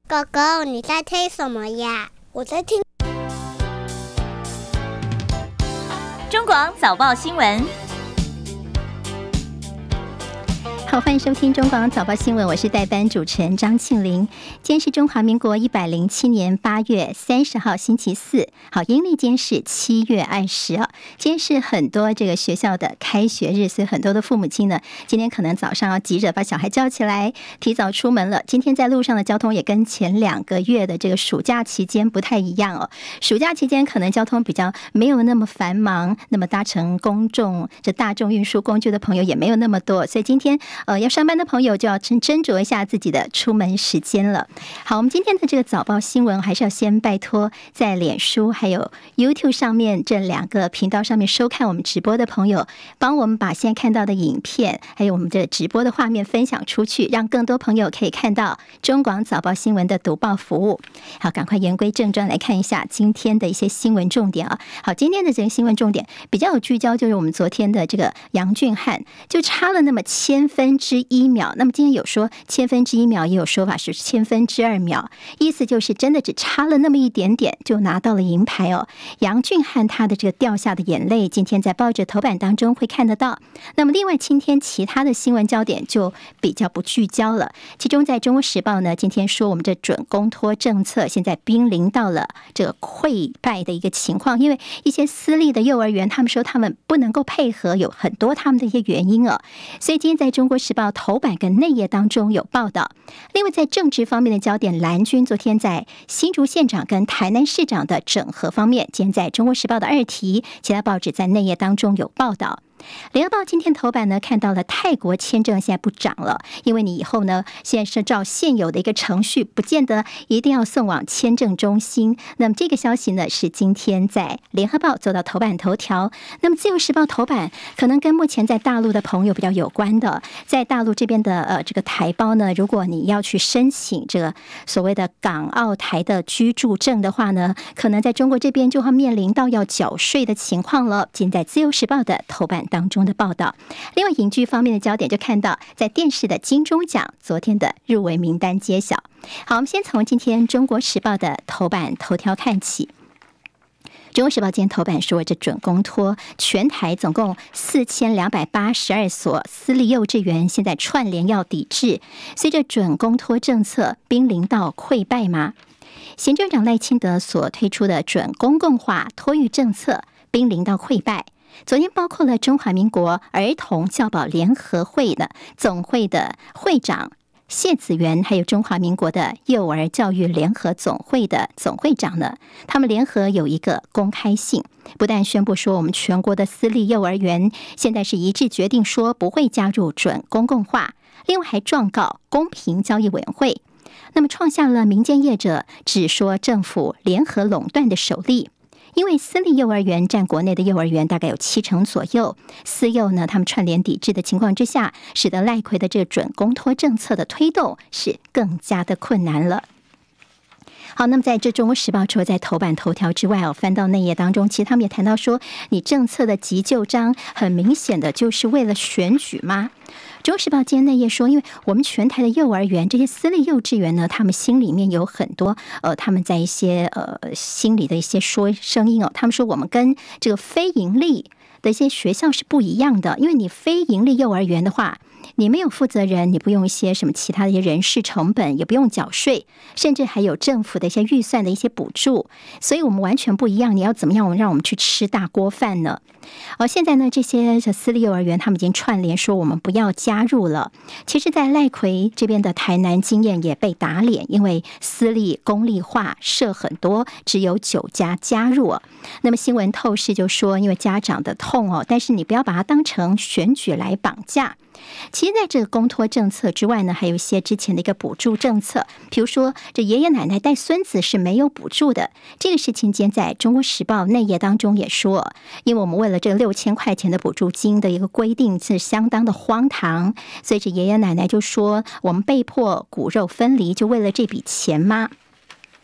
狗狗，你在听什么呀？我在听中广早报新闻。 好，欢迎收听中广早报新闻，我是代班主持人张庆玲。今天是中华民国107年8月30号星期四，好，阴历今天是7月20号。今天是很多这个学校的开学日，所以很多的父母亲呢，今天可能早上要急着把小孩叫起来，提早出门了。今天在路上的交通也跟前2个月的这个暑假期间不太一样哦。暑假期间可能交通比较没有那么繁忙，那么搭乘大众运输工具的朋友也没有那么多，所以今天要上班的朋友就要斟酌一下自己的出门时间了。好，我们今天的这个早报新闻还是要先拜托在脸书还有 YouTube 上面这2个频道上面收看我们直播的朋友，帮我们把现在看到的影片还有我们的直播的画面分享出去，让更多朋友可以看到中广早报新闻的读报服务。好，赶快言归正传来看一下今天的一些新闻重点啊。好，今天的这个新闻重点比较有聚焦，就是我们昨天的这个杨俊翰就差了那么1/1000秒，那么今天有说1/1000秒，也有说法是2/1000秒，意思就是真的只差了那么一点点就拿到了银牌哦。杨俊翰他的这个掉下的眼泪，今天在报纸头版当中会看得到。那么另外今天其他的新闻焦点就比较不聚焦了，其中在中国时报呢，今天说我们这准公托政策现在濒临到了这个溃败的一个情况，因为一些私立的幼儿园他们说他们不能够配合，有很多他们的一些原因哦。所以今天在中国时报头版跟内页当中有报道。另外在政治方面的焦点，蓝军昨天在新竹县长跟台南市长的整合方面，今天在中国时报的2题，其他报纸在内页当中有报道。联合报今天头版呢看到了泰国签证现在不涨了，因为你以后呢现在是照现有的一个程序，不见得一定要送往签证中心。那么这个消息呢是今天在联合报做到头版头条。那么自由时报头版可能跟目前在大陆的朋友比较有关的，在大陆这边的这个台胞呢，如果你要去申请这个所谓的港澳台的居住证的话呢，可能在中国这边就会面临到要缴税的情况了。今天在自由时报的头版当中的报道。另外影剧方面的焦点就看到在电视的金钟奖昨天的入围名单揭晓。好，我们先从今天中国时报的头版头条看起。中国时报今天头版说，这准公托全台总共4282所私立幼稚园现在串联要抵制，随着准公托政策濒临到溃败吗？行政长赖清德所推出的准公共化托育政策濒临到溃败。昨天包括了中华民国儿童教保联合会的总会的会长谢子元，还有中华民国的幼儿教育联合总会的总会长呢，他们联合有一个公开信，不但宣布说我们全国的私立幼儿园现在是一致决定说不会加入准公共化，另外还状告公平交易委员会，那么创下了民间业者只说政府联合垄断的首例。因为私立幼儿园占国内的幼儿园大概有70%左右，私幼呢他们串联抵制的情况之下，使得赖揆的这个准公托政策的推动是更加的困难了。好，那么在这中国时报除了在头版头条之外翻到内页当中，其实他们也谈到说，你政策的急救章很明显的就是为了选举吗？中国时报今天内页说，因为我们全台的幼儿园这些私立幼稚园呢，他们心里面有很多他们在一些心里的一些声音他们说我们跟这个非盈利的一些学校是不一样的，因为你非盈利幼儿园的话，你没有负责人，你不用一些什么其他的一些人事成本，也不用缴税，甚至还有政府的一些预算的一些补助，所以我们完全不一样。你要怎么样让我们去吃大锅饭呢？现在呢，这些私立幼儿园他们已经串联说我们不要加入了。其实在赖揆这边的台南经验也被打脸，因为私立公立化设很多，只有9家加入。那么新闻透视就说，因为家长的痛但是你不要把它当成选举来绑架。其实在这个公托政策之外呢，还有一些之前的一个补助政策，比如说这爷爷奶奶带孙子是没有补助的，这个事情今天在中国时报内页当中也说，因为我们为了这个6000块钱的补助金的一个规定是相当的荒唐，所以这爷爷奶奶就说我们被迫骨肉分离，就为了这笔钱吗？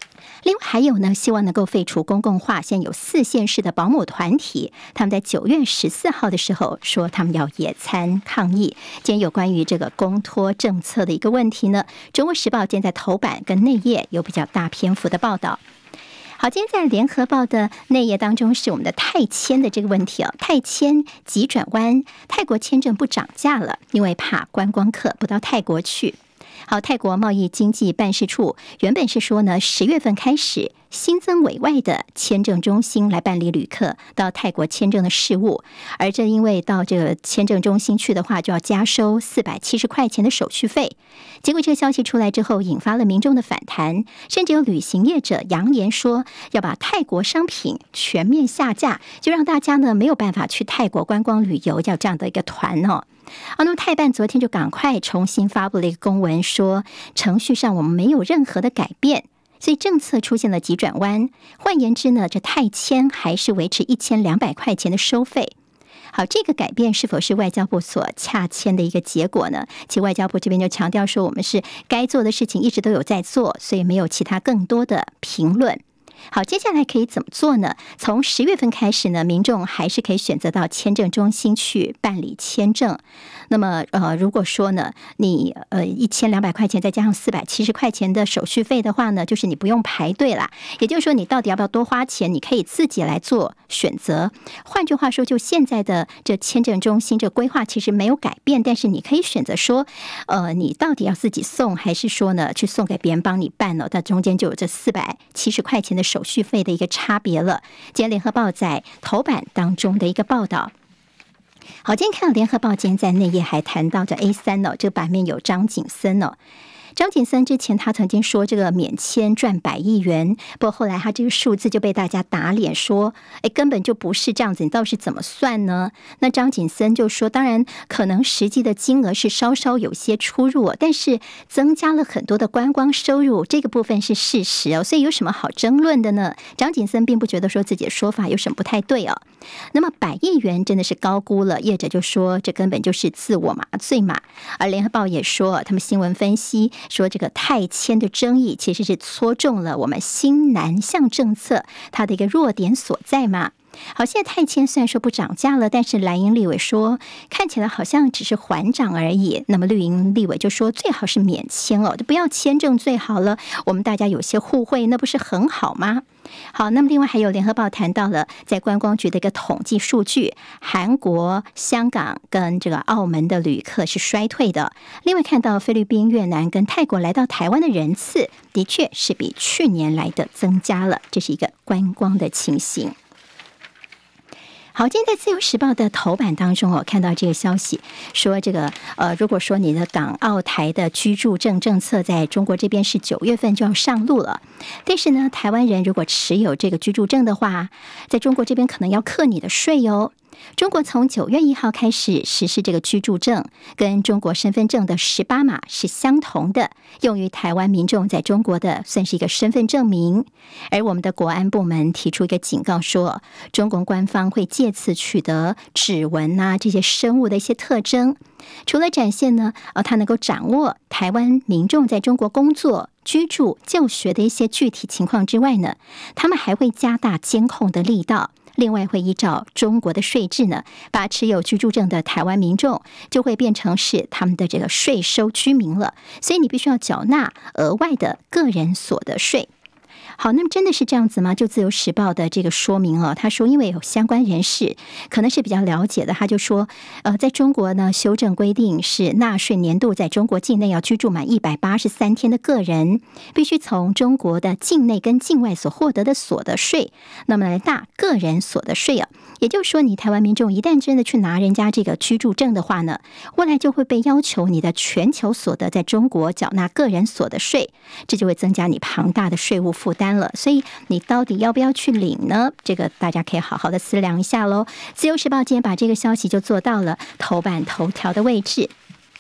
另外还有呢，希望能够废除公共化，现在有4县市的保姆团体，他们在9月14号的时候说他们要野餐抗议。今天有关于这个公托政策的一个问题呢，中国时报今天在头版跟内页有比较大篇幅的报道。好，今天在联合报的内页当中是我们的泰签的这个问题哦，泰签急转弯，泰国签证不涨价了，因为怕观光客不到泰国去。好，泰国贸易经济办事处原本是说呢，10月份开始新增委外的签证中心来办理旅客到泰国签证的事务，而这因为到这个签证中心去的话，就要加收470块钱的手续费。结果这个消息出来之后，引发了民众的反弹，甚至有旅行业者扬言说要把泰国商品全面下架，就让大家呢没有办法去泰国观光旅游，要这样的一个团哦。那么泰办昨天就赶快重新发布了一个公文，说程序上我们没有任何的改变，所以政策出现了急转弯。换言之呢，这泰签还是维持1200块钱的收费。好，这个改变是否是外交部所洽签的一个结果呢？其实外交部这边就强调说，我们是该做的事情一直都有在做，所以没有其他更多的评论。好，接下来可以怎么做呢？从10月份开始呢，民众还是可以选择到签证中心去办理签证。那么如果说呢，你1200块钱再加上470块钱的手续费的话呢，就是你不用排队啦。也就是说，你到底要不要多花钱，你可以自己来做选择。换句话说，就现在的这签证中心这规划其实没有改变，但是你可以选择说，你到底要自己送，还是说呢去送给别人帮你办呢？它中间就有这470块钱的手续费的一个差别了。今天联合报在头版当中的一个报道。好，今天看到联合报今天在内页还谈到这 A3 哦，这个版面有张景森哦。张景森之前他曾经说这个免签赚100亿元，不过后来他这个数字就被大家打脸说，根本就不是这样子，你到底是怎么算呢？那张景森就说，当然可能实际的金额是稍稍有些出入，但是增加了很多的观光收入，这个部分是事实哦，所以有什么好争论的呢？张景森并不觉得说自己的说法有什么不太对哦。那么100亿元真的是高估了，业者就说这根本就是自我麻醉嘛。而联合报也说，他们新闻分析说，这个泰签的争议其实是戳中了我们新南向政策它的一个弱点所在嘛。好，现在泰签虽然说不涨价了，但是蓝营立委说看起来好像只是缓涨而已。那么绿营立委就说最好是免签哦，就不要签证最好了，我们大家有些互惠，那不是很好吗？好，那么另外还有联合报谈到了在观光局的一个统计数据，韩国、香港跟这个澳门的旅客是衰退的。另外看到菲律宾、越南跟泰国来到台湾的人次，的确是比去年来的增加了，这是一个观光的情形。好，今天在自由时报的头版当中，我看到这个消息，说这个如果说你的港澳台的居住证政策在中国这边是9月份就要上路了，但是呢，台湾人如果持有这个居住证的话，在中国这边可能要课你的税哦。中国从9月1号开始实施这个居住证，跟中国身份证的18码是相同的，用于台湾民众在中国的算是一个身份证明。而我们的国安部门提出一个警告说，中国官方会借此取得指纹啊这些生物的一些特征，除了展现呢他能够掌握台湾民众在中国工作、居住、就学的一些具体情况之外呢，他们还会加大监控的力道。另外会依照中国的税制呢，把持有居住证的台湾民众就会变成是他们的这个税收居民了，所以你必须要缴纳额外的个人所得税。好，那么真的是这样子吗？就自由时报的这个说明哦，他说因为有相关人士可能是比较了解的，他就说在中国呢修正规定是纳税年度在中国境内要居住满183天的个人，必须从中国的境内跟境外所获得的所得税，那么来纳个人所得税啊。也就是说，你台湾民众一旦真的去拿人家这个居住证的话呢，未来就会被要求你的全球所得在中国缴纳个人所得税，这就会增加你庞大的税务负担了。所以你到底要不要去领呢？这个大家可以好好的思量一下咯。自由时报今天把这个消息就做到了头版头条的位置。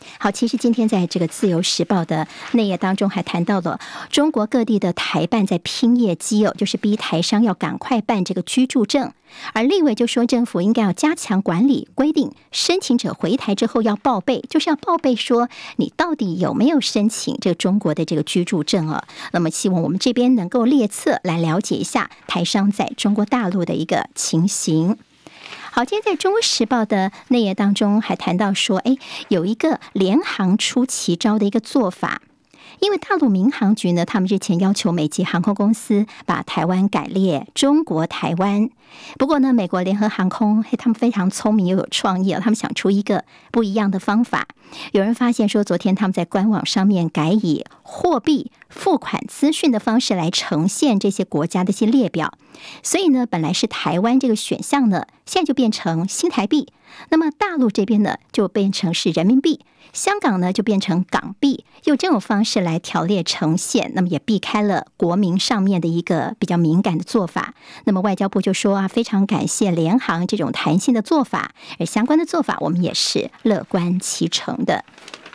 好，其实今天在这个自由时报的内页当中还谈到了中国各地的台办在拼业绩就是逼台商要赶快办这个居住证。而立委就说政府应该要加强管理，规定申请者回台之后要报备，就是要报备说你到底有没有申请这个中国的这个居住证那么希望我们这边能够列册来了解一下台商在中国大陆的一个情形。好，今天在中国时报的内页当中还谈到说，有一个联航出奇招的一个做法。因为大陆民航局呢，他们日前要求美籍航空公司把台湾改列中国台湾。不过呢，美国联合航空他们非常聪明又有创意他们想出一个不一样的方法。有人发现说，昨天他们在官网上面改以货币付款资讯的方式来呈现这些国家的一些列表，所以呢，本来是台湾这个选项呢，现在就变成新台币。那么大陆这边呢，就变成是人民币，香港呢就变成港币，用这种方式来条列呈现，那么也避开了国民上面的一个比较敏感的做法。那么外交部就说非常感谢联航这种弹性的做法，而相关的做法我们也是乐观其成的。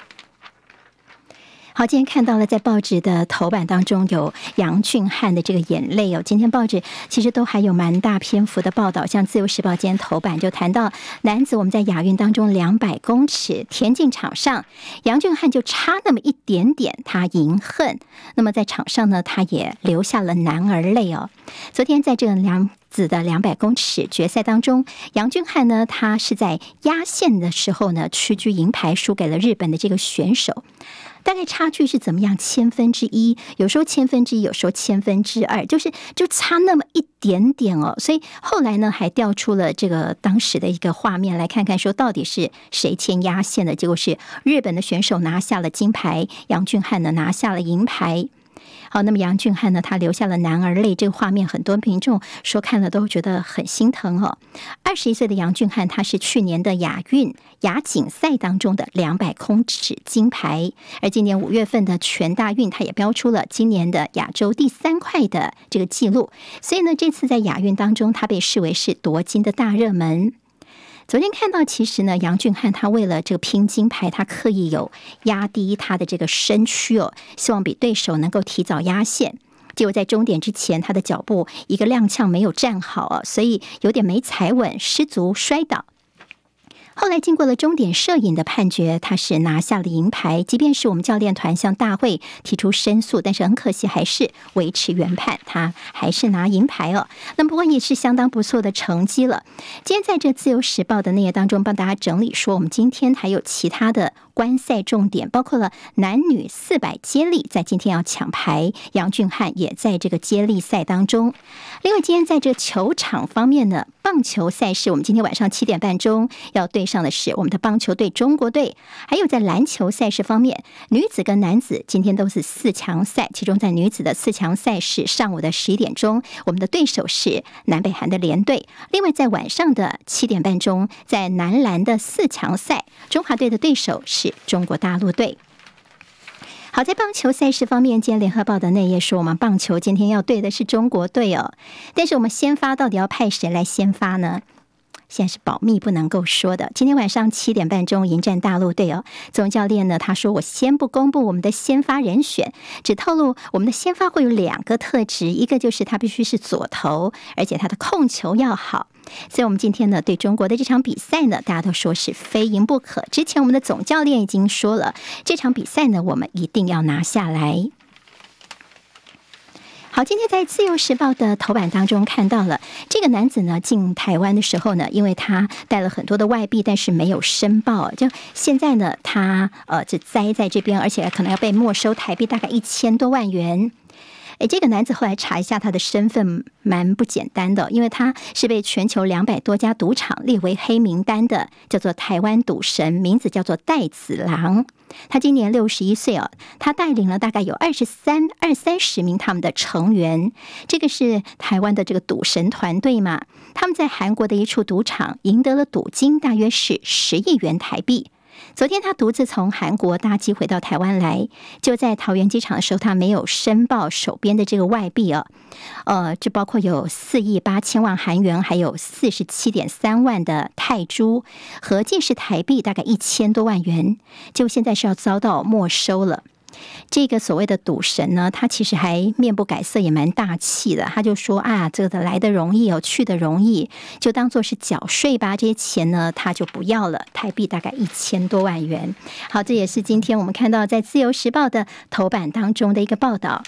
好，今天看到了在报纸的头版当中有杨俊翰的这个眼泪今天报纸其实都还有蛮大篇幅的报道，像自由时报今天头版就谈到男子我们在亚运当中200公尺田径场上，杨俊翰就差那么一点点他赢恨，那么在场上呢他也流下了男儿泪昨天在这个男子的200公尺决赛当中，杨俊翰呢他是在压线的时候呢屈居银牌，输给了日本的这个选手。大概差距是怎么样？1/1000，有时候1/1000，有时候2/1000，就差那么一点点所以后来呢，还调出了这个当时的一个画面来看看，说到底是谁先压线的？结果是日本的选手拿下了金牌，杨俊翰呢拿下了银牌。好，那么杨俊翰呢，他流下了男儿泪，这个画面很多民众说看了都觉得很心疼21岁的杨俊翰，他是去年的亚运亚锦赛当中的200公尺金牌，而今年5月份的全大运，他也标出了今年的亚洲第3快的这个记录，所以呢，这次在亚运当中，他被视为是夺金的大热门。昨天看到，其实呢，杨俊翰他为了这个拼金牌，他刻意有压低他的这个身躯希望比对手能够提早压线。结果在终点之前，他的脚步一个踉跄没有站好所以有点没踩稳，失足摔倒。后来经过了终点摄影的判决，他是拿下了银牌。即便是我们教练团向大会提出申诉，但是很可惜还是维持原判，他还是拿银牌那么不过也是相当不错的成绩了。今天在这自由时报的内页当中帮大家整理说，我们今天还有其他的观赛重点，包括了男女400接力，在今天要抢牌，杨俊翰也在这个接力赛当中。另外今天在这球场方面呢，棒球赛事我们今天晚上7点半钟要对上的是我们的棒球队中国队。还有在篮球赛事方面，女子跟男子今天都是4强赛，其中在女子的4强赛事上午的11点钟，我们的对手是南北韩的联队。另外在晚上的7点半钟，在男篮的4强赛，中华队的对手是中国大陆队。好，在棒球赛事方面，今天联合报的内页说，我们棒球今天要对的是中国队但是我们先发到底要派谁来先发呢？现在是保密不能够说的。今天晚上7点半钟迎战大陆队总教练呢他说，我先不公布我们的先发人选，只透露我们的先发会有2个特质，一个就是他必须是左投，而且他的控球要好。所以我们今天呢对中国的这场比赛呢，大家都说是非赢不可。之前我们的总教练已经说了，这场比赛呢我们一定要拿下来。好，今天在自由时报的头版当中看到了这个男子呢进台湾的时候呢，因为他带了很多的外币，但是没有申报，就现在呢他只栽在这边，而且可能要被没收台币大概1000多万元。这个男子后来查一下他的身份蛮不简单的，因为他是被全球200多家赌场列为黑名单的，叫做台湾赌神，名字叫做戴子郎。他今年61岁他带领了大概有20-30名他们的成员，这个是台湾的这个赌神团队嘛。他们在韩国的一处赌场赢得了赌金大约是10亿元台币。 昨天他独自从韩国搭机回到台湾来，就在桃园机场的时候，他没有申报手边的这个外币这包括有4亿8千万韩元，还有47.3万的泰铢，合计是台币大概1000多万元，就现在是要遭到没收了。这个所谓的赌神呢，他其实还面不改色，也蛮大气的。他就说啊，这个来的容易去的容易，就当做是缴税吧。这些钱呢，他就不要了，台币大概1000多万元。好，这也是今天我们看到在《自由时报》的头版当中的一个报道。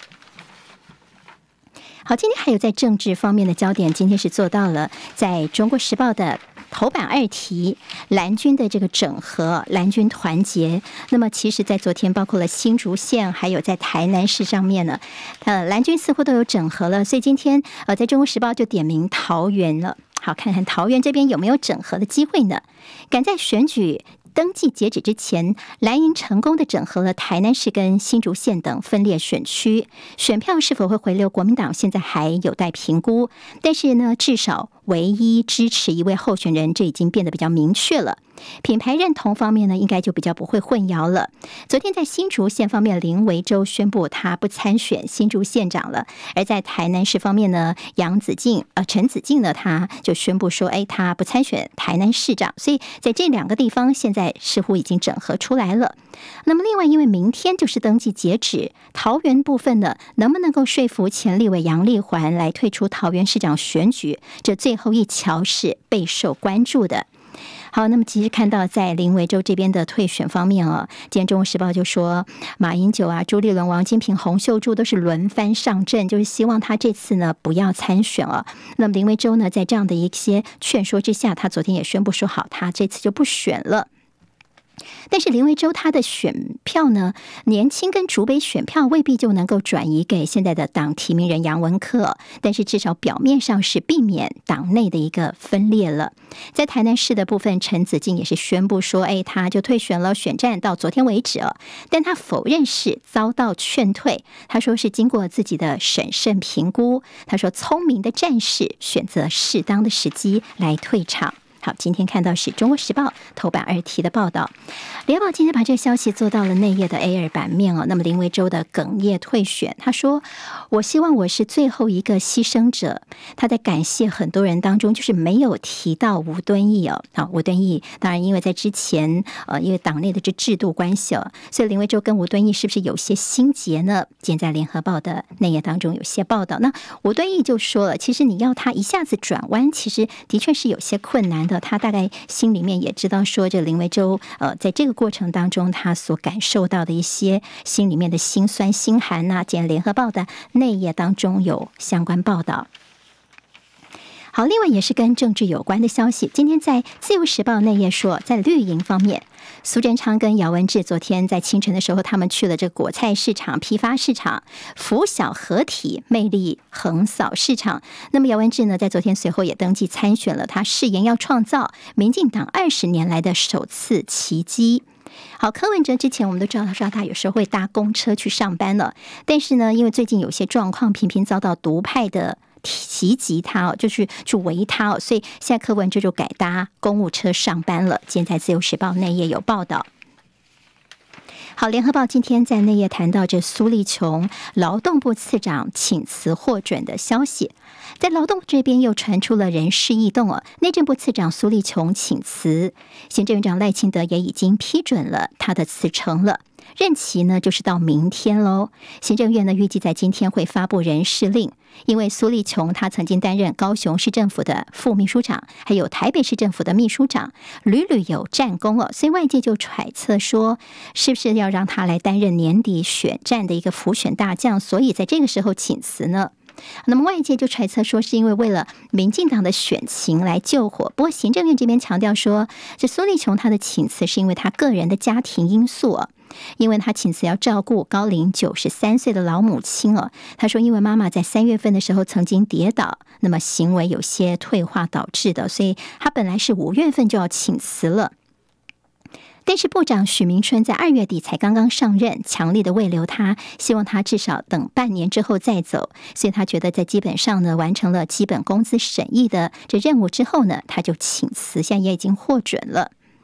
好，今天还有在政治方面的焦点，今天是做到了在中国时报的头版2题，蓝军的这个整合，蓝军团结。那么其实在昨天包括了新竹县还有在台南市上面呢，蓝军似乎都有整合了，所以今天在中国时报就点名桃园了。好，看看桃园这边有没有整合的机会呢？赶在选举登记截止之前，蓝营成功的整合了台南市跟新竹县等分裂选区，选票是否会回流国民党，现在还有待评估。但是呢，至少唯一支持一位候选人，这已经变得比较明确了。品牌认同方面呢，应该就比较不会混淆了。昨天在新竹县方面，林维洲宣布他不参选新竹县长了。而在台南市方面呢，陈子敬呢，他就宣布说，他不参选台南市长。所以在这2个地方，现在似乎已经整合出来了。那么另外，因为明天就是登记截止，桃园部分呢，能不能够说服前立委杨丽环来退出桃园市长选举，这最后一桥是备受关注的。好，那么其实看到在林维洲这边的退选方面今天《中国时报》就说马英九朱立伦、王金平、洪秀柱都是轮番上阵，就是希望他这次呢不要参选了。那么林维洲呢，在这样的一些劝说之下，他昨天也宣布说好，他这次就不选了。但是林维洲他的选票呢，年轻跟竹北选票未必就能够转移给现在的党提名人杨文科，但是至少表面上是避免党内的一个分裂了。在台南市的部分，陈子敬也是宣布说，他就退选了，选战到昨天为止但他否认是遭到劝退，他说是经过自己的审慎评估，他说聪明的战士选择适当的时机来退场。好，今天看到是中国时报头版2题的报道，联报今天把这个消息做到了内页的 A2 版面那么林维洲的哽咽退选，他说我希望我是最后一个牺牲者。他在感谢很多人当中，就是没有提到吴敦义吴敦义当然因为在之前因为党内的这制度关系所以林维洲跟吴敦义是不是有些心结呢？今天在联合报的内页当中有些报道，那吴敦义就说了，其实你要他一下子转弯，其实的确是有些困难的。他大概心里面也知道说，这林维洲在这个过程当中他所感受到的一些心里面的辛酸心寒今天联合报的内页当中有相关报道。好，另外也是跟政治有关的消息，今天在自由时报内页说，在绿营方面，苏贞昌跟姚文智昨天在清晨的时候，他们去了这个果菜市场、批发市场，福小合体，魅力横扫市场。那么姚文智呢，在昨天随后也登记参选了，他誓言要创造民进党20年来的首次奇迹。好，柯文哲之前我们都知道，他说他有时候会搭公车去上班了，但是呢，因为最近有些状况，频频遭到独派的袭击他就是去围他所以现在柯文哲就改搭公务车上班了。今天在自由时报内页有报道。好，联合报今天在内页谈到这苏立琼劳动部次长请辞获准的消息，在劳动部这边又传出了人事异动内政部次长苏立琼请辞，行政院长赖清德也已经批准了他的辞呈了。任期呢就是到明天喽。行政院呢预计在今天会发布人事令，因为苏立琼他曾经担任高雄市政府的副秘书长，还有台北市政府的秘书长，屡屡有战功所以外界就揣测说，是不是要让他来担任年底选战的一个辅选大将，所以在这个时候请辞呢？那么外界就揣测说，是因为为了民进党的选情来救火。不过行政院这边强调说，这苏立琼他的请辞是因为他个人的家庭因素因为他请辞要照顾高龄93岁的老母亲他说因为妈妈在3月份的时候曾经跌倒，那么行为有些退化导致的，所以他本来是5月份就要请辞了。但是部长许明春在2月底才刚刚上任，强力的慰留他，希望他至少等半年之后再走，所以他觉得在基本上呢完成了基本工资审议的这任务之后呢，他就请辞，现在也已经获准了。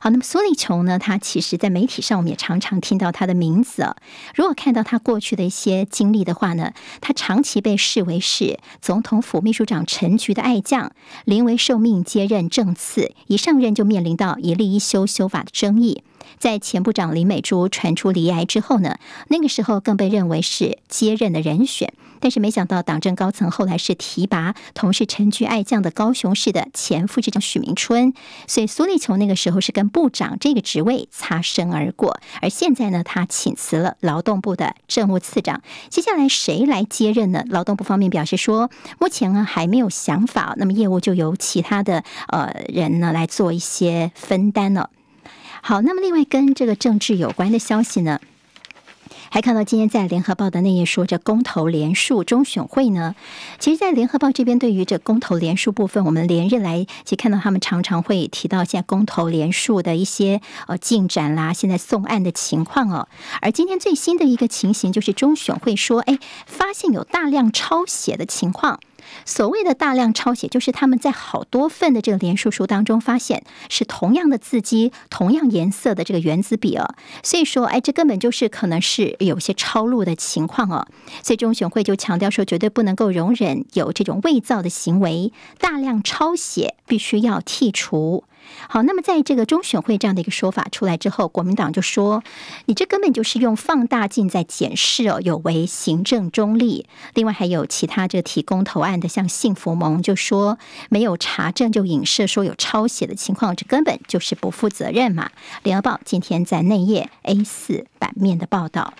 好，那么苏立琼呢，他其实在媒体上我们也常常听到他的名字啊。如果看到他过去的一些经历的话呢，他长期被视为是总统府秘书长陈菊的爱将，临危受命接任正次，一上任就面临到一例一修修法的争议。在前部长林美珠传出罹癌之后呢，那个时候更被认为是接任的人选，但是没想到党政高层后来是提拔同是陈菊爱将的高雄市的前副市长许明春，所以苏立琼那个时候是跟部长这个职位擦身而过。而现在呢，他请辞了劳动部的政务次长，接下来谁来接任呢？劳动部方面表示说，目前呢还没有想法，那么业务就由其他的人呢来做一些分担了。好，那么另外跟这个政治有关的消息呢，还看到今天在联合报的内页说，这公投连署中选会呢，其实在联合报这边对于这公投连署部分，我们连日来其实看到他们常常会提到现在公投连署的一些进展啦，现在送案的情况哦。而今天最新的一个情形就是中选会说，发现有大量抄写的情况。所谓的大量抄写，就是他们在好多份的这个连署书当中发现是同样的字迹、同样颜色的这个原子笔哦，所以说，这根本就是可能是有些抄录的情况哦。所以中选会就强调说，绝对不能够容忍有这种伪造的行为，大量抄写必须要剔除。好，那么在这个中选会这样的一个说法出来之后，国民党就说，你这根本就是用放大镜在检视哦，有违行政中立。另外还有其他这个提公投案的，像幸福盟就说没有查证就影射说有抄写的情况，这根本就是不负责任嘛。联合报今天在内页 A4 版面的报道。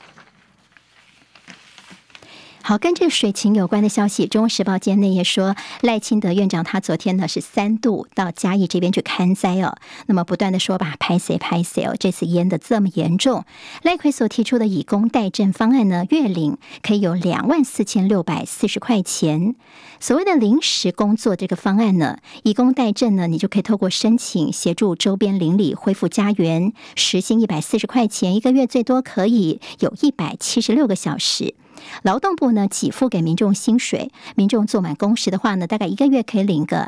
好，跟这个水情有关的消息，《中国时报》今天内页说，赖清德院长他昨天呢是3度到嘉义这边去看灾哦，那么不断的说吧，拍谁哦，这次淹得这么严重，赖奎所提出的以工代赈方案呢，月领可以有24640块钱。所谓的临时工作这个方案呢，以工代赈呢，你就可以透过申请协助周边邻里恢复家园，时薪140块钱，一个月最多可以有176个小时。劳动部呢给付给民众薪水，民众做满工时的话呢，大概一个月可以领个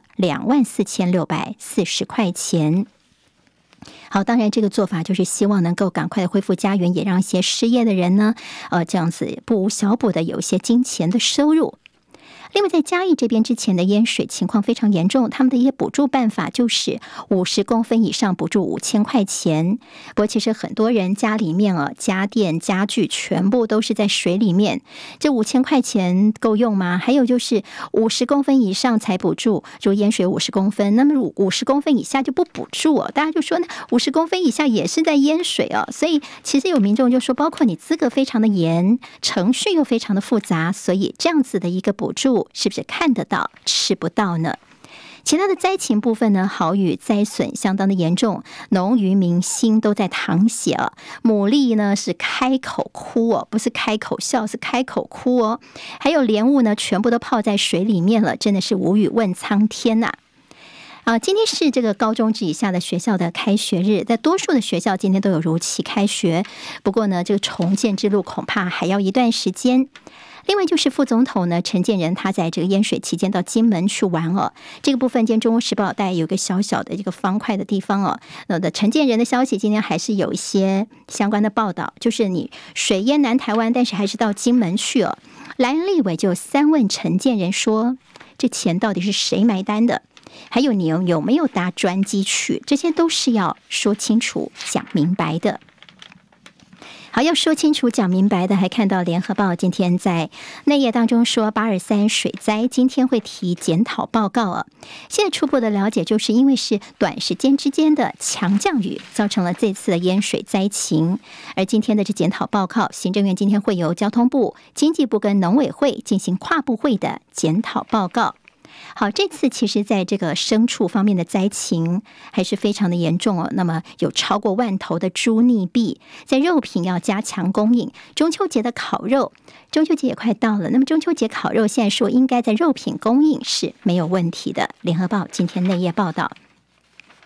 24640块钱。好，当然这个做法就是希望能够赶快的恢复家园，也让一些失业的人呢，这样子不无小补的有一些金钱的收入。另外在嘉义这边之前的淹水情况非常严重，他们的一些补助办法就是50公分以上补助5000块钱。不过其实很多人家里面家电家具全部都是在水里面，这5000块钱够用吗？还有就是50公分以上才补助，如淹水50公分，那么50公分以下就不补助哦。大家就说呢，50公分以下也是在淹水哦。所以其实有民众就说，包括你资格非常的严，程序又非常的复杂，所以这样子的一个补助是不是看得到吃不到呢？其他的灾情部分呢，豪雨灾损相当的严重，农渔民心都在淌血哦。牡蛎呢是开口哭哦，不是开口笑，是开口哭哦。还有莲雾呢，全部都泡在水里面了，真的是无语问苍天呐！今天是这个高中职以下的学校的开学日，在多数的学校今天都有如期开学，不过呢，这个重建之路恐怕还要一段时间。另外就是副总统呢，陈建仁他在这个淹水期间到金门去玩哦，这个部分今天《中国时报》大概有个小小的这个方块的地方哦。那的陈建仁的消息今天还是有一些相关的报道，就是你水淹南台湾，但是还是到金门去哦。蓝立委就3问陈建仁说，这钱到底是谁买单的？还有你有没有搭专机去？这些都是要说清楚、讲明白的。好，要说清楚讲明白的，还看到联合报今天在内页当中说，823水灾今天会提检讨报告啊。现在初步的了解，就是因为是短时间之间的强降雨，造成了这次的淹水灾情。而今天的这检讨报告，行政院今天会由交通部、经济部跟农委会进行跨部会的检讨报告。好，这次其实在这个牲畜方面的灾情还是非常的严重哦。那么有超过10000头的猪溺毙，在肉品要加强供应。中秋节的烤肉，中秋节也快到了，那么中秋节烤肉现在说应该在肉品供应是没有问题的。联合报今天内页报道。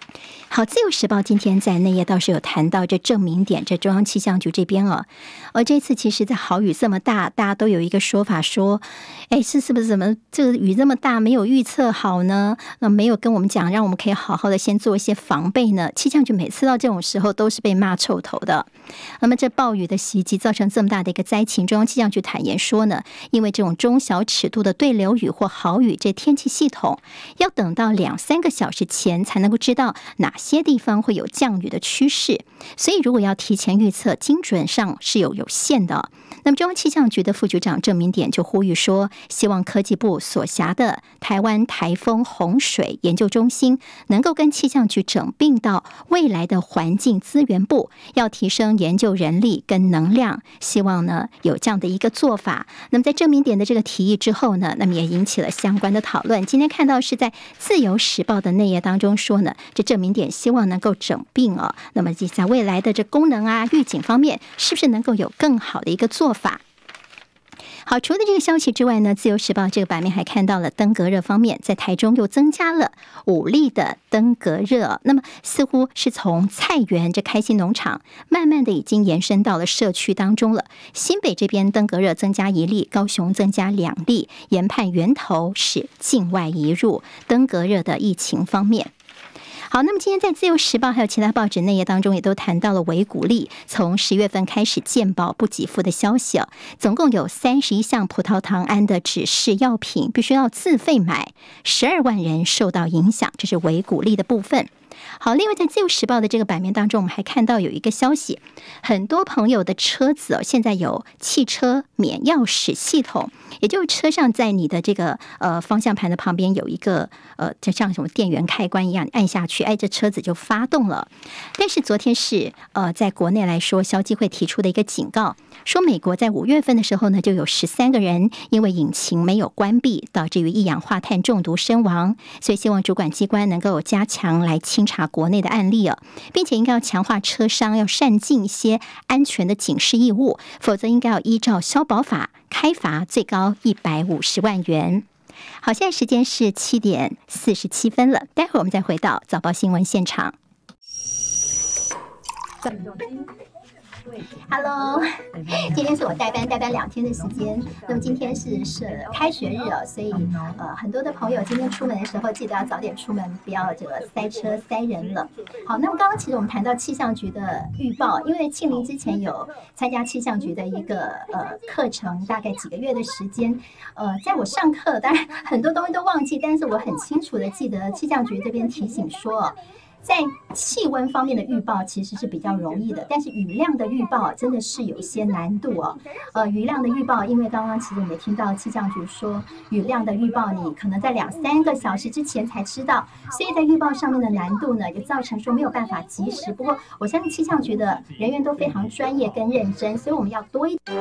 好，自由时报今天在内页倒是有谈到这证明点，这中央气象局这边这次其实在豪雨这么大，大家都有一个说法说，是不是怎么这个雨这么大没有预测好呢？那没有跟我们讲，让我们可以好好的先做一些防备呢？气象局每次到这种时候都是被骂臭头的。那么这暴雨的袭击造成这么大的一个灾情，中央气象局坦言说呢，因为这种中小尺度的对流雨或豪雨，这天气系统要等到2-3个小时前才能够知道哪些地方会有降雨的趋势，所以如果要提前预测，精准上是有限的。那么中央气象局的副局长郑明典就呼吁说，希望科技部所辖的台湾台风洪水研究中心能够跟气象局整并到未来的环境资源部，要提升研究人力跟能量，希望呢有这样的一个做法。那么在郑明典的这个提议之后呢，那么也引起了相关的讨论。今天看到是在自由时报的内页当中说呢，这郑明典希望能够整并那么在未来的这功能预警方面，是不是能够有更好的一个做法？好，除了这个消息之外呢，自由时报这个版面还看到了登革热方面，在台中又增加了5例的登革热，那么似乎是从菜园这开心农场慢慢的已经延伸到了社区当中了。新北这边登革热增加1例，高雄增加2例，研判源头是境外移入。登革热的疫情方面，好，那么今天在自由时报还有其他报纸内页当中也都谈到了维骨力从10月份开始健保不给付的消息总共有31项葡萄糖胺的指示药品必须要自费买，12万人受到影响，这是维骨力的部分。好，另外在自由时报的这个版面当中，我们还看到有一个消息，很多朋友的车子现在有汽车免钥匙系统，也就是车上在你的这个方向盘的旁边有一个就像什么电源开关一样，按下去，这车子就发动了。但是昨天是在国内来说，消基会提出的一个警告，说美国在5月份的时候呢，就有13个人因为引擎没有关闭，导致于一氧化碳中毒身亡，所以希望主管机关能够加强来清查国内的案例并且应该要强化车商要善尽一些安全的警示义务，否则应该要依照消保法开罚最高150万元。好，现在时间是7点47分了，待会儿我们再回到早报新闻现场。Hello， 今天是我代班2天的时间。那么今天是开学日所以很多的朋友今天出门的时候记得要早点出门，不要这个塞车塞人了。好，那么刚刚其实我们谈到气象局的预报，因为庆玲之前有参加气象局的一个课程，大概几个月的时间。在我上课，当然很多东西都忘记，但是我很清楚的记得气象局这边提醒说，在气温方面的预报其实是比较容易的，但是雨量的预报真的是有一些难度雨量的预报，因为刚刚其实我们也听到气象局说，雨量的预报你可能在2-3个小时之前才知道，所以在预报上面的难度呢，也造成说没有办法及时。不过我相信气象局的人员都非常专业跟认真，所以我们要多一点。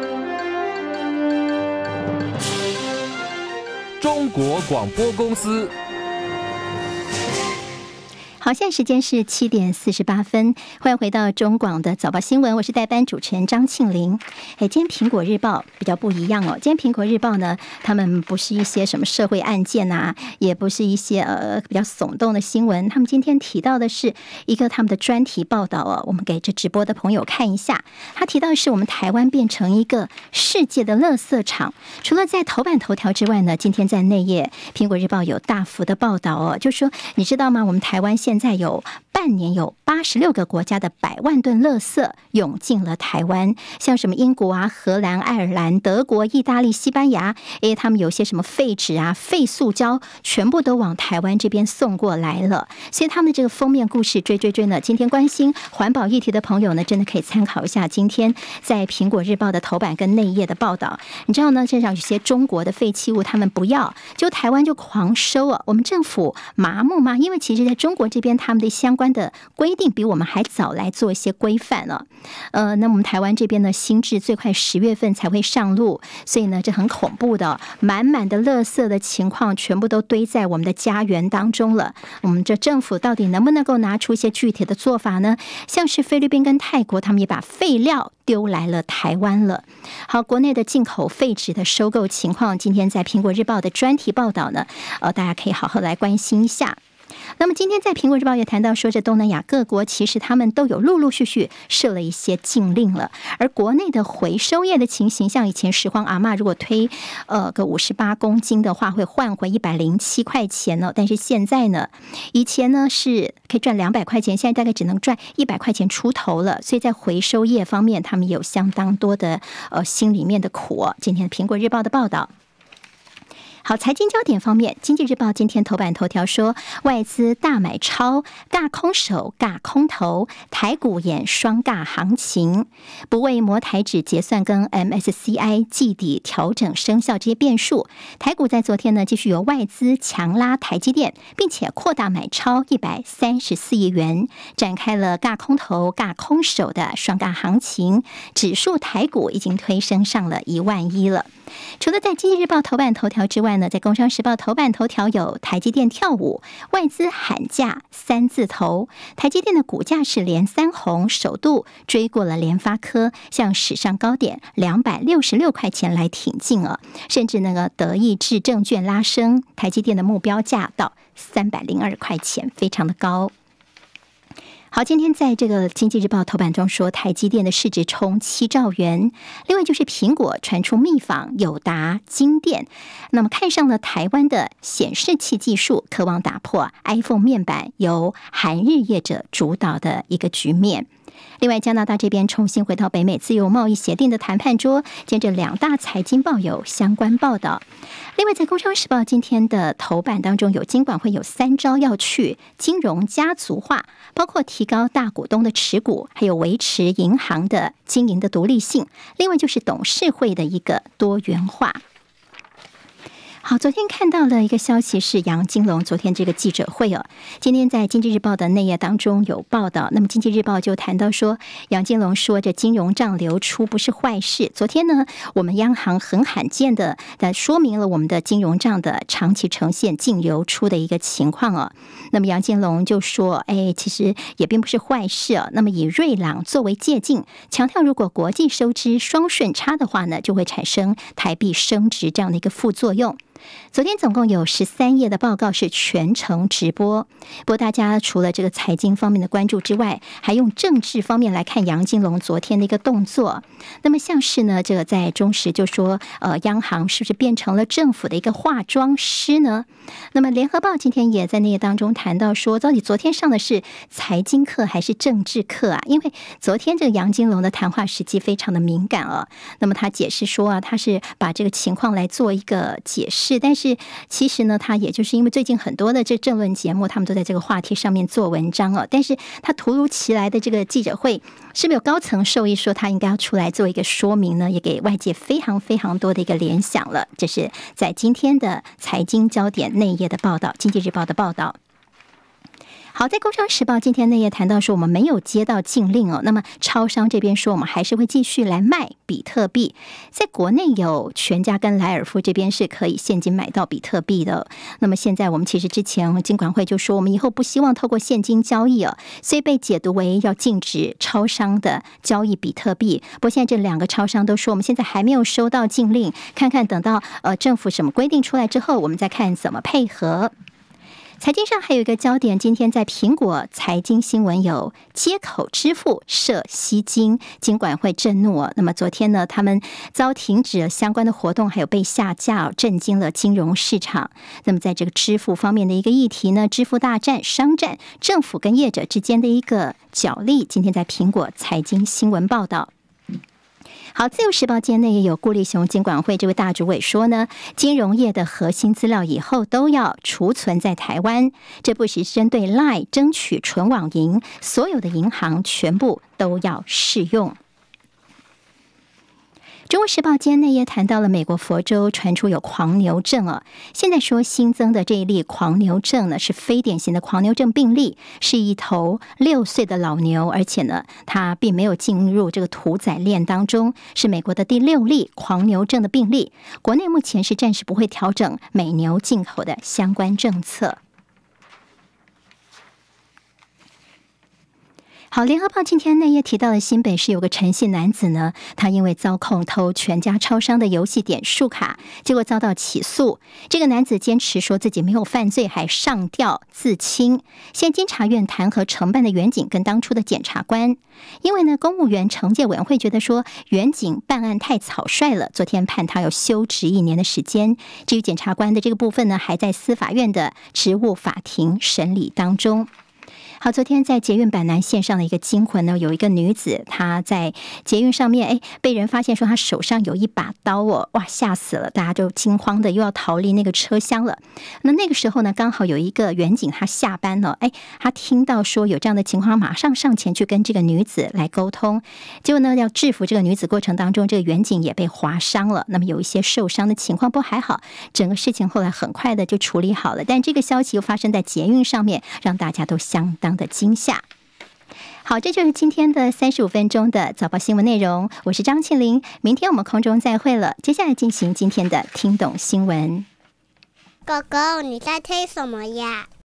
中国广播公司。 好，现在时间是7点48分，欢迎回到中广的早报新闻，我是代班主持人张庆玲。今天苹果日报比较不一样今天苹果日报呢，他们不是一些什么社会案件也不是一些比较耸动的新闻，他们今天提到的是一个他们的专题报道我们给这直播的朋友看一下。他提到的是我们台湾变成一个世界的垃圾场，除了在头版头条之外呢，今天在内页苹果日报有大幅的报道就说你知道吗，我们台湾现在有半年有86个国家的100万吨垃圾涌进了台湾，像什么英国荷兰、爱尔兰、德国、意大利、西班牙，他们有些什么废纸废塑胶全部都往台湾这边送过来了。所以他们的这个封面故事追呢，今天关心环保议题的朋友呢，真的可以参考一下今天在苹果日报的头版跟内页的报道。你知道呢，现场有些中国的废弃物他们不要，就台湾就狂收我们政府麻木吗？因为其实在中国这边他们的相关的规定比我们还早来做一些规范那我们台湾这边呢，新制最快10月份才会上路，所以呢，这很恐怖的满满的垃圾的情况全部都堆在我们的家园当中了。我们这政府到底能不能够拿出一些具体的做法呢？像是菲律宾跟泰国，他们也把废料丢来了台湾了。好，国内的进口废纸的收购情况，今天在苹果日报的专题报道呢，大家可以好好来关心一下。 那么今天在苹果日报也谈到说，这东南亚各国其实他们都有陆陆续续设了一些禁令了，而国内的回收业的情形，像以前拾荒阿嬷如果推个58公斤的话，会换回107块钱呢，但是现在呢，以前呢是可以赚200块钱，现在大概只能赚100块钱出头了，所以在回收业方面，他们有相当多的心里面的苦。今天的苹果日报的报道。好，财经焦点方面，经济日报今天头版头条说，外资大买超，尬空手，尬空头，台股演双尬行情，不为摩台指结算跟 MSCI 季底调整生效这些变数，台股在昨天呢继续由外资强拉台积电，并且扩大买超134亿元，展开了尬空头、尬空手的双尬行情，指数台股已经推升上了11000了。除了在经济日报头版头条之外呢，在工商时报头版头条有台积电跳舞，外资喊价3字头，台积电的股价是连3红，首度追过了联发科，向史上高点266块钱来挺进了，甚至那个德意志证券拉升台积电的目标价到302块钱，非常的高。好，今天在这个经济日报头版中说，台积电的市值冲7兆元。另外就是苹果传出密访友达、金电，那么看上了台湾的显示器技术，渴望打破 iPhone 面板由韩日业者主导的一个局面。另外，加拿大这边重新回到北美自由贸易协定的谈判桌，接着2大财经报有相关报道。另外，在工商时报今天的头版当中，有金管会有3招要去金融家族化，包括提高大股东的持股，还有维持银行的经营的独立性，另外就是董事会的一个多元化。好，昨天看到了一个消息是杨金龙昨天这个记者会今天在经济日报的内页当中有报道，那么经济日报就谈到说，杨金龙说这金融账流出不是坏事。昨天呢，我们央行很罕见的说明了我们的金融账的长期呈现净流出的一个情况那么杨金龙就说，其实也并不是坏事那么以瑞郎作为借镜，强调如果国际收支双顺差的话呢，就会产生台币升值这样的一个副作用。昨天总共有13页的报告是全程直播，不过大家除了这个财经方面的关注之外，还用政治方面来看杨金龙昨天的一个动作。那么像是呢，这个在中时就说，央行是不是变成了政府的一个化妆师呢？那么联合报今天也在那个当中谈到说，到底昨天上的是财经课还是政治课因为昨天这个杨金龙的谈话时机非常的敏感那么他解释说他是把这个情况来做一个解释。但是其实呢，他也就是因为最近很多的这政论节目，他们都在这个话题上面做文章但是他突如其来的这个记者会，是不是有高层授意说他应该要出来做一个说明呢？也给外界非常非常多的一个联想了。这是在今天的财经焦点内页的报道，经济日报的报道。好，在工商时报今天内页谈到说，我们没有接到禁令那么超商这边说我们还是会继续来卖比特币。在国内有全家跟莱尔富这边是可以现金买到比特币的。那么现在我们其实之前金管会就说，我们以后不希望透过现金交易所以被解读为要禁止超商的交易比特币。不过现在这2个超商都说，我们现在还没有收到禁令，看看等到政府什么规定出来之后，我们再看怎么配合。财经上还有一个焦点，今天在苹果财经新闻有接口支付涉吸金，金管会震怒那么昨天呢，他们遭停止了相关的活动，还有被下架震惊了金融市场。那么在这个支付方面的一个议题呢，支付大战、商战，政府跟业者之间的一个角力，今天在苹果财经新闻报道。好，自由时报间内也有顾立雄金管会这位大主委说呢，金融业的核心资料以后都要储存在台湾，这不是针对 LINE 争取纯网银，所有的银行全部都要适用。中国时报今天内也谈到了美国佛州传出有狂牛症现在说新增的这一例狂牛症呢是非典型的狂牛症病例，是一头6岁的老牛，而且呢它并没有进入这个屠宰链当中，是美国的第6例狂牛症的病例。国内目前是暂时不会调整美牛进口的相关政策。 好，联合报今天内页提到的新北市有个陈姓男子呢，他因为遭控偷全家超商的游戏点数卡，结果遭到起诉。这个男子坚持说自己没有犯罪，还上吊自轻。现监察院弹劾承办的员警跟当初的检察官，因为呢，公务员惩戒委员会觉得说员警办案太草率了，昨天判他要休职1年的时间。至于检察官的这个部分呢，还在司法院的职务法庭审理当中。好，昨天在捷运板南线上的一个惊魂呢，有一个女子，她在捷运上面，被人发现说她手上有一把刀哦，哇，吓死了，大家都惊慌的又要逃离那个车厢了。那个时候呢，刚好有一个员警他下班了，他听到说有这样的情况，马上上前去跟这个女子来沟通。结果呢，要制服这个女子过程当中，这个员警也被划伤了，那么有一些受伤的情况，不过还好，整个事情后来很快的就处理好了。但这个消息又发生在捷运上面，让大家都相当的惊吓。好，这就是今天的35分钟的早报新闻内容。我是张庆玲，明天我们空中再会了。接下来进行今天的听懂新闻。 狗狗，你在推什么呀？